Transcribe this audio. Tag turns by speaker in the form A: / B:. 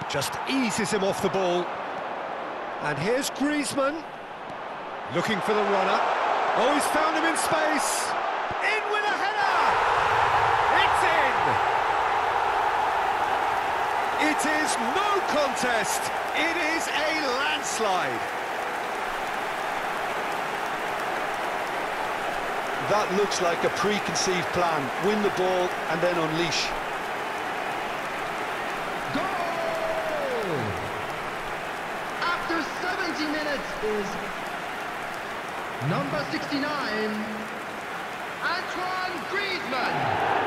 A: Just eases him off the ball. And here's Griezmann, looking for the runner. Oh, he's found him in space. In with a header! It's in! It is no contest. It is a landslide.
B: That looks like a preconceived plan. Win the ball and then unleash.
C: Goal! After 70 minutes is number 69, Antoine Griezmann.